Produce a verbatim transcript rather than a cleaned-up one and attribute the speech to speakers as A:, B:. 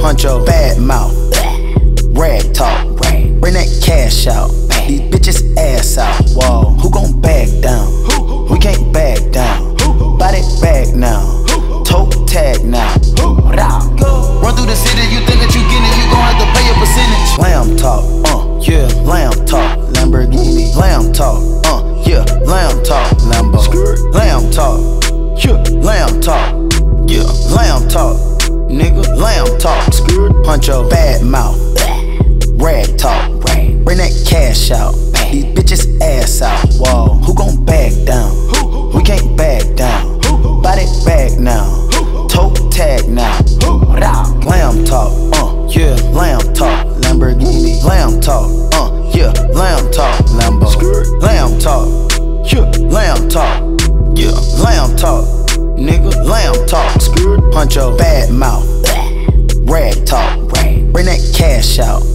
A: punch your bad mouth. Rag talk, bring that cash out. These bitches ass out. Whoa, who gon' back down? We can't back down. Buy that bag now. Toe tag now. Run through the city, you think that you get it, you gon' have to pay a percentage. Lamb talk, uh, yeah, lamb talk. Lamborghini, lamb talk, uh, yeah, lamb talk. Lambo, lamb talk, yeah, lamb talk, yeah, lamb talk. Nigga, lamb talk. Punch your bad mouth. Rag talk, bring that cash out. These bitches ass out. Whoa, who gon' back down? We can't back down. Buy that bag now. Toe tag now. Lamb talk, uh, yeah, lamb talk. Lamborghini, lamb talk, uh, yeah, lamb talk. Lambo, lamb talk, yeah, lamb talk, yeah, lamb talk. Nigga, lamb talk. Punch your bad mouth. Rag talk, bring that cash out.